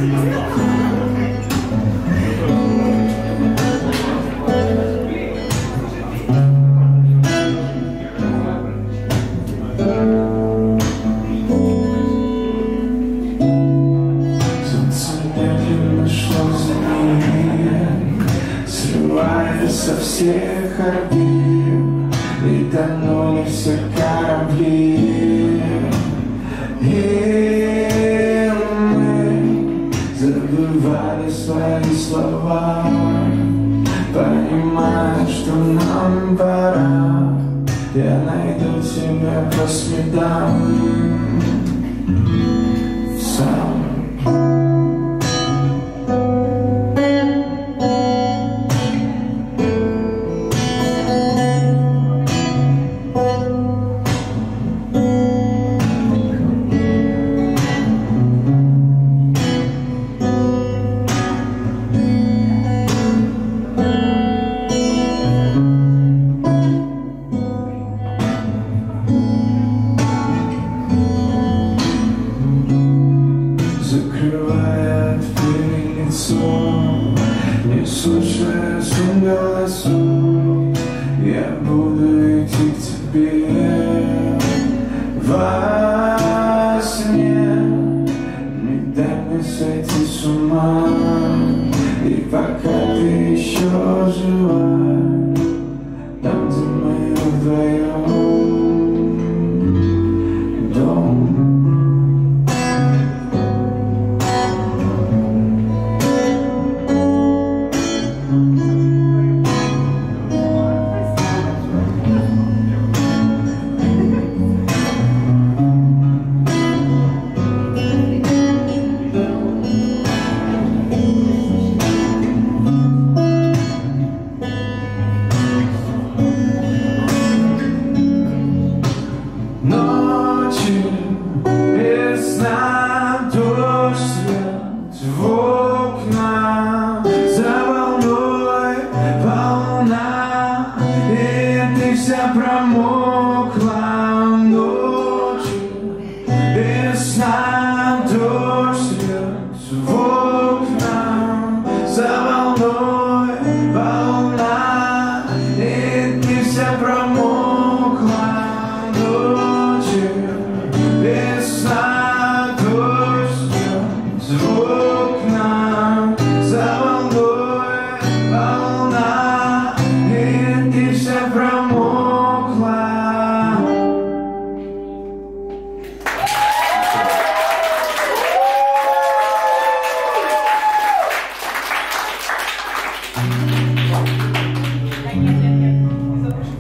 Со всех орбит и тонули все корабли, и мы забывали свои слова, понимая, что нам пора. Я найду тебя по следам сам. Закрывая дверь лицом, не слушая шум голосов, я буду идти к тебе во сне. Не дай мне сойти с ума, и пока ты еще жива, там, где мы вдвоем дом. Ночи без сна, дождь, свет в окна, за волной волна, и ты вся промокла. Ночи без сна, дождь, свет в окна, за волной волна, и ты вся промокла. Без сна, дождь, звук нам, за волной волна, и ты вся промокла.